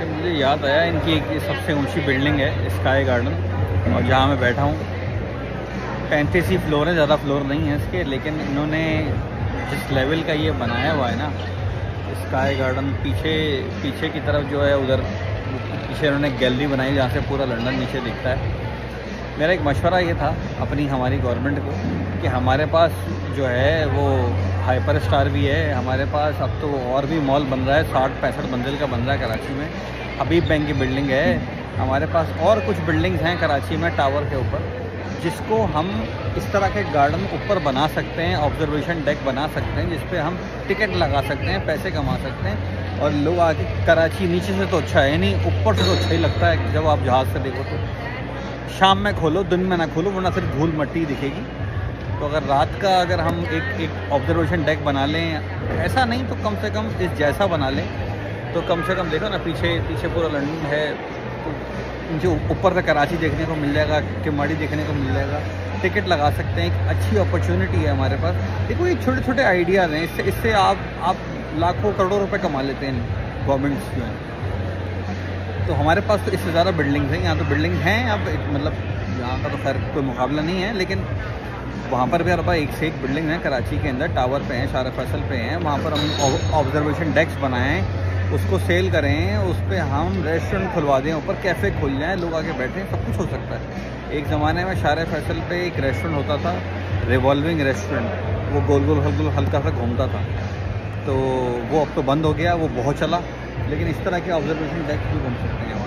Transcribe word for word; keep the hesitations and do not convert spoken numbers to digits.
कि मुझे याद आया इनकी एक सबसे ऊंची बिल्डिंग है स्काई गार्डन, और जहाँ मैं बैठा हूँ पैंतीस ही फ्लोर है, ज़्यादा फ्लोर नहीं है इसके, लेकिन इन्होंने जिस लेवल का ये बनाया हुआ है ना स्काई गार्डन, पीछे पीछे की तरफ जो है उधर पीछे इन्होंने गैलरी बनाई जहाँ से पूरा लंदन नीचे दिखता है। मेरा एक मशवरा ये था अपनी हमारी गवर्नमेंट को कि हमारे पास जो है वो हाइपर स्टार भी है, हमारे पास अब तो और भी मॉल बन रहा है, साठ पैंसठ मंजिल का बन रहा है कराची में, हबीब बैंक की बिल्डिंग है, हमारे पास और कुछ बिल्डिंग्स हैं कराची में टावर के ऊपर, जिसको हम इस तरह के गार्डन ऊपर बना सकते हैं, ऑब्जर्वेशन डेक बना सकते हैं, जिस पे हम टिकट लगा सकते हैं, पैसे कमा सकते हैं, और लोग आके कराची नीचे से तो अच्छा है नहीं, ऊपर से तो अच्छा ही लगता है जब आप जहाज़ से देखो तो। शाम में खोलो, दिन में ना खोलो, वरना सिर्फ धूल मट्टी दिखेगी। तो अगर रात का अगर हम एक एक ऑब्जर्वेशन डेक बना लें, ऐसा नहीं तो कम से कम इस जैसा बना लें, तो कम से कम देखो ना पीछे पीछे पूरा लंदन है, तो जो ऊपर से कराची देखने को मिल जाएगा, केमाड़ी देखने को मिल जाएगा, टिकट लगा सकते हैं, एक अच्छी अपॉर्चुनिटी है हमारे पास। देखो ये छोटे छोटे आइडियाज़ हैं, इससे इससे आप आप लाखों करोड़ों रुपए कमा लेते हैं गवर्नमेंट्स जो हैं। तो हमारे पास तो इससे ज़्यादा बिल्डिंग्स हैं, यहाँ तो बिल्डिंग हैं, अब मतलब यहाँ का तो खैर कोई मुकाबला नहीं है, लेकिन वहाँ पर भी हर बार एक से एक बिल्डिंग है कराची के अंदर, टावर पे हैं, शार फैसल पे हैं, वहाँ पर हम ऑब्जर्वेशन डेस्क बनाएं, उसको सेल करें, उस पर हम रेस्टोरेंट खुलवा दें, ऊपर कैफ़े खुल जाएँ, लोग आके बैठें, सब कुछ हो सकता है। एक ज़माने में शार फैसल पे एक रेस्टोरेंट होता था, रिवॉल्विंग रेस्टोरेंट, वो गोल गोल हल्का हल्का सा घूमता था, तो वो अब तो बंद हो गया, वो बहुत चला, लेकिन इस तरह के ऑब्जर्वेशन डेस्क भी बन सकते हैं।